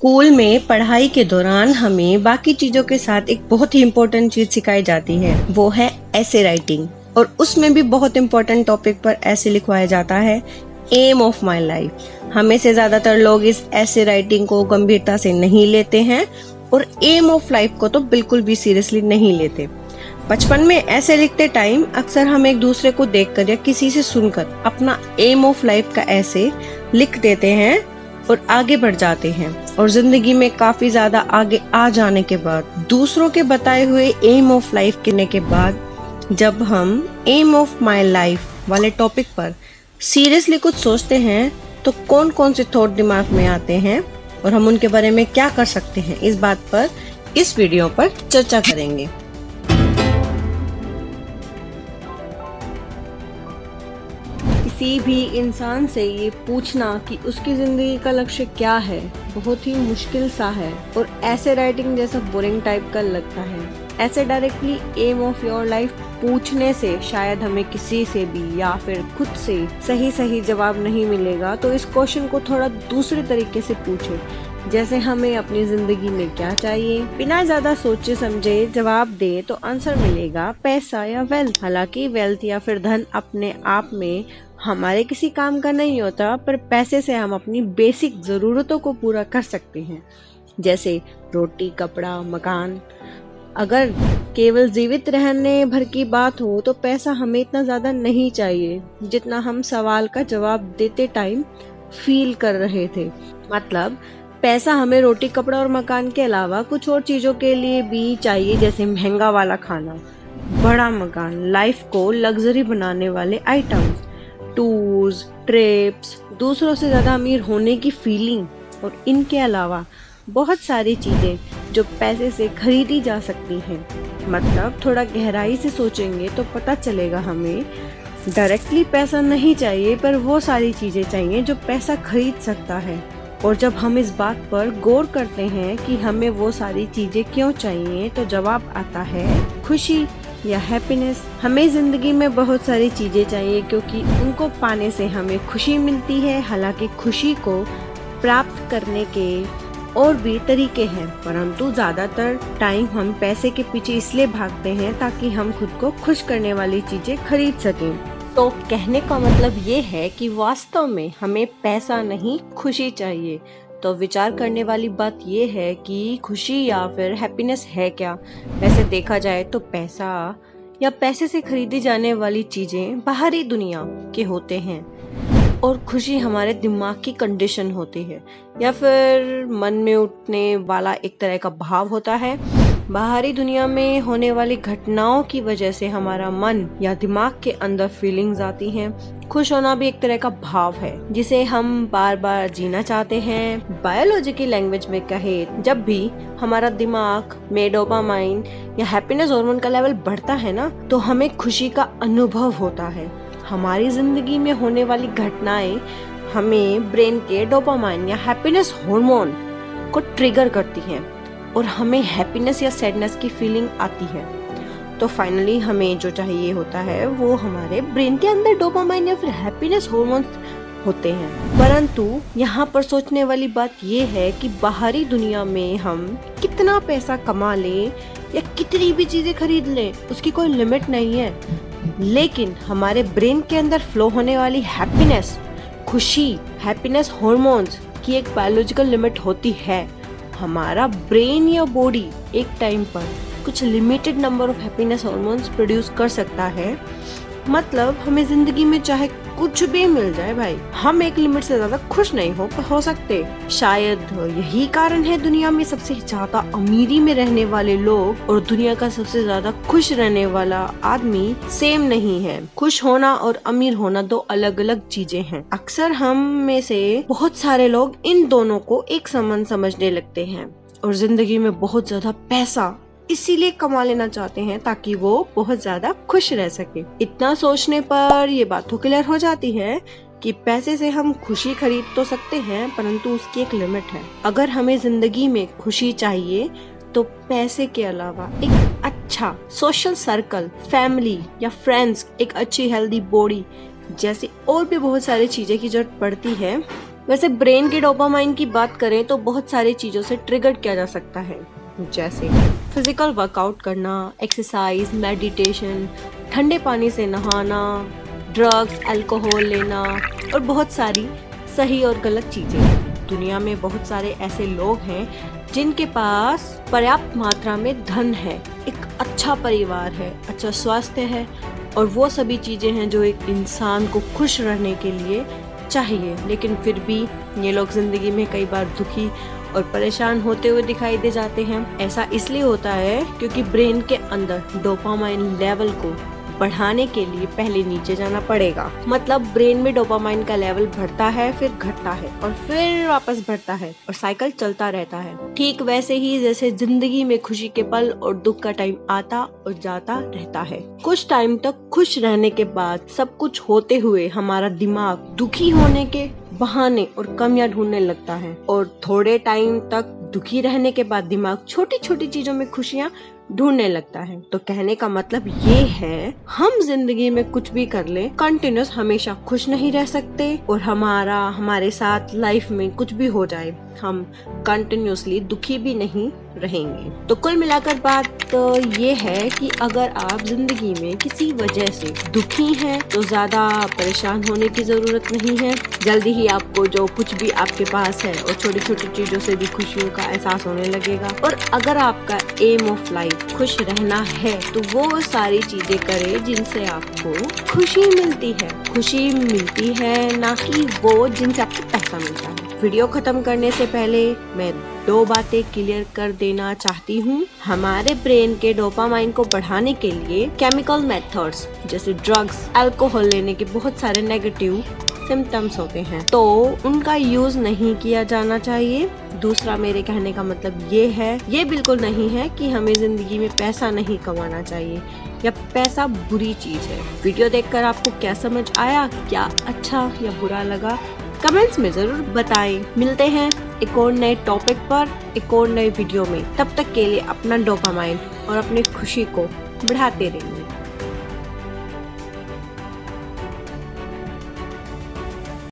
School में पढ़ाई के दौरान हमें बाकी चीजों के साथ एक बहुत ही इम्पोर्टेंट चीज सिखाई जाती है, वो है ऐसे राइटिंग। और उसमें भी बहुत इम्पोर्टेंट टॉपिक पर ऐसे लिखवाया जाता है, एम ऑफ माई लाइफ। हमें से ज्यादातर लोग इस ऐसे राइटिंग को गंभीरता से नहीं लेते हैं और एम ऑफ लाइफ को तो बिल्कुल भी सीरियसली नहीं लेते। बचपन में ऐसे लिखते टाइम अक्सर हम एक दूसरे को देखकर या किसी से सुनकर अपना एम ऑफ लाइफ का ऐसे लिख देते हैं और आगे बढ़ जाते हैं। और जिंदगी में काफी ज्यादा आगे आ जाने के बाद, दूसरों के बताए हुए एम ऑफ लाइफ करने के बाद, जब हम एम ऑफ माई लाइफ वाले टॉपिक पर सीरियसली कुछ सोचते हैं तो कौन कौन से थॉट दिमाग में आते हैं और हम उनके बारे में क्या कर सकते हैं, इस बात पर इस वीडियो पर चर्चा करेंगे। किसी भी इंसान से ये पूछना कि उसकी जिंदगी का लक्ष्य क्या है बहुत ही मुश्किल सा है और ऐसे राइटिंग जैसा बोरिंग टाइप का लगता है। ऐसे directly aim of your life पूछने से शायद हमें किसी से भी या फिर खुद से सही जवाब नहीं मिलेगा, तो इस क्वेश्चन को थोड़ा दूसरे तरीके से पूछे, जैसे हमें अपनी जिंदगी में क्या चाहिए। बिना ज्यादा सोचे समझे जवाब दे तो आंसर मिलेगा पैसा या वेल्थ। हालांकि वेल्थ या फिर धन अपने आप में हमारे किसी काम का नहीं होता, पर पैसे से हम अपनी बेसिक जरूरतों को पूरा कर सकते हैं, जैसे रोटी, कपड़ा, मकान। अगर केवल जीवित रहने भर की बात हो तो पैसा हमें इतना ज्यादा नहीं चाहिए जितना हम सवाल का जवाब देते टाइम फील कर रहे थे। मतलब पैसा हमें रोटी, कपड़ा और मकान के अलावा कुछ और चीजों के लिए भी चाहिए, जैसे महंगा वाला खाना, बड़ा मकान, लाइफ को लग्जरी बनाने वाले आइटम्स, टूर्स, ट्रिप्स, दूसरों से ज्यादा अमीर होने की फीलिंग, और इनके अलावा बहुत सारी चीजें जो पैसे से खरीदी जा सकती हैं। मतलब थोड़ा गहराई से सोचेंगे तो पता चलेगा हमें डायरेक्टली पैसा नहीं चाहिए, पर वो सारी चीजें चाहिए जो पैसा खरीद सकता है। और जब हम इस बात पर गौर करते हैं कि हमें वो सारी चीजें क्यों चाहिए, तो जवाब आता है खुशी या हैप्पीनेस। हमें जिंदगी में बहुत सारी चीजें चाहिए क्योंकि उनको पाने से हमें खुशी मिलती है। हालांकि खुशी को प्राप्त करने के और भी तरीके हैं, परंतु ज्यादातर टाइम हम पैसे के पीछे इसलिए भागते हैं ताकि हम खुद को खुश करने वाली चीजें खरीद सकें। तो कहने का मतलब ये है कि वास्तव में हमें पैसा नहीं, खुशी चाहिए। तो विचार करने वाली बात ये है कि खुशी या फिर हैप्पीनेस है क्या। वैसे देखा जाए तो पैसा या पैसे से खरीदी जाने वाली चीजें बाहरी दुनिया के होते हैं और खुशी हमारे दिमाग की कंडीशन होती है या फिर मन में उठने वाला एक तरह का भाव होता है। बाहरी दुनिया में होने वाली घटनाओं की वजह से हमारा मन या दिमाग के अंदर फीलिंग्स आती हैं। खुश होना भी एक तरह का भाव है जिसे हम बार बार जीना चाहते हैं। बायोलॉजी की लैंग्वेज में कहे, जब भी हमारा दिमाग में डोपामाइन या हैप्पीनेस हार्मोन का लेवल बढ़ता है ना, तो हमें खुशी का अनुभव होता है। हमारी जिंदगी में होने वाली घटनाएं हमें ब्रेन के डोपामाइन या हैप्पीनेस हार्मोन को ट्रिगर करती हैं और हमें हैप्पीनेस या सैडनेस की फीलिंग आती है। तो फाइनली हमें जो चाहिए होता है वो हमारे ब्रेन के अंदर डोपामाइन या फिर हैप्पीनेस हार्मोन होते हैं। परंतु यहाँ पर सोचने वाली बात ये है कि बाहरी दुनिया में हम कितना पैसा कमा लें या कितनी भी चीजें खरीद लें, उसकी कोई लिमिट नहीं है, लेकिन हमारे ब्रेन के अंदर फ्लो होने वाली हैप्पीनेस, खुशी, हैप्पीनेस हार्मोन्स की एक बायोलॉजिकल लिमिट होती है। हमारा ब्रेन या बॉडी एक टाइम पर कुछ limited number of happiness hormones produce कर सकता है। मतलब हमें जिंदगी में चाहे कुछ भी मिल जाए भाई, हम एक लिमिट से ज्यादा खुश नहीं हो सकते। शायद यही कारण है दुनिया में सबसे ज्यादा अमीरी में रहने वाले लोग और दुनिया का सबसे ज्यादा खुश रहने वाला आदमी सेम नहीं है। खुश होना और अमीर होना दो अलग अलग चीजें हैं। अक्सर हम में से बहुत सारे लोग इन दोनों को एक समान समझने लगते हैं और जिंदगी में बहुत ज्यादा पैसा इसीलिए कमा लेना चाहते हैं ताकि वो बहुत ज्यादा खुश रह सके। इतना सोचने पर ये बात तो क्लियर हो जाती है कि पैसे से हम खुशी खरीद तो सकते हैं, परंतु उसकी एक लिमिट है। अगर हमें जिंदगी में खुशी चाहिए तो पैसे के अलावा एक अच्छा सोशल सर्कल, फैमिली या फ्रेंड्स, एक अच्छी हेल्दी बॉडी जैसी और भी बहुत सारी चीजें की जरूरत पड़ती है। वैसे ब्रेन के डोपामाइन की बात करें तो बहुत सारी चीजों से ट्रिगर किया जा सकता है, जैसे फिजिकल वर्कआउट करना, एक्सरसाइज, मेडिटेशन, ठंडे पानी से नहाना, ड्रग्स, अल्कोहल लेना और बहुत सारी सही और गलत चीजें। दुनिया में बहुत सारे ऐसे लोग हैं जिनके पास पर्याप्त मात्रा में धन है, एक अच्छा परिवार है, अच्छा स्वास्थ्य है और वो सभी चीजें हैं जो एक इंसान को खुश रहने के लिए चाहिए, लेकिन फिर भी ये लोग जिंदगी में कई बार दुखी और परेशान होते हुए दिखाई दे जाते हैं। ऐसा इसलिए होता है क्योंकि ब्रेन के अंदर डोपामाइन लेवल को बढ़ाने के लिए पहले नीचे जाना पड़ेगा। मतलब ब्रेन में डोपामाइन का लेवल बढ़ता है, फिर घटता है और फिर वापस बढ़ता है और साइकिल चलता रहता है। ठीक वैसे ही जैसे जिंदगी में खुशी के पल और दुख का टाइम आता और जाता रहता है। कुछ टाइम तक खुश रहने के बाद सब कुछ होते हुए हमारा दिमाग दुखी होने के बहाने और कमियां ढूंढने लगता है और थोड़े टाइम तक दुखी रहने के बाद दिमाग छोटी छोटी चीजों में खुशियां ढूंढने लगता है। तो कहने का मतलब ये है, हम जिंदगी में कुछ भी कर ले, कंटिन्यूस हमेशा खुश नहीं रह सकते और हमारे साथ लाइफ में कुछ भी हो जाए, हम कंटिन्यूसली दुखी भी नहीं रहेंगे। तो कुल मिलाकर बात तो ये है कि अगर आप जिंदगी में किसी वजह से दुखी हैं तो ज्यादा परेशान होने की जरूरत नहीं है। जल्दी ही आपको जो कुछ भी आपके पास है और छोटी छोटी चीजों से भी खुशियों का एहसास होने लगेगा। और अगर आपका एम ऑफ लाइफ खुश रहना है तो वो सारी चीजें करें जिनसे आपको खुशी मिलती है। खुशी मिलती है ना कि वो जिनसे आपको पैसा मिलता है। वीडियो खत्म करने से पहले मैं 2 बातें क्लियर कर देना चाहती हूँ। हमारे ब्रेन के डोपामाइन को बढ़ाने के लिए केमिकल मेथड्स जैसे ड्रग्स, अल्कोहल लेने के बहुत सारे नेगेटिव सिम्टम्स होते हैं, तो उनका यूज नहीं किया जाना चाहिए। दूसरा, मेरे कहने का मतलब ये बिल्कुल नहीं है कि हमें जिंदगी में पैसा नहीं कमाना चाहिए या पैसा बुरी चीज है। वीडियो देखकर आपको क्या समझ आया, क्या अच्छा या बुरा लगा, कमेंट्स में जरूर बताएं। मिलते हैं एक और नए टॉपिक पर, एक और नए वीडियो में। तब तक के लिए अपना डोपामाइन और अपनी खुशी को बढ़ाते रहिए।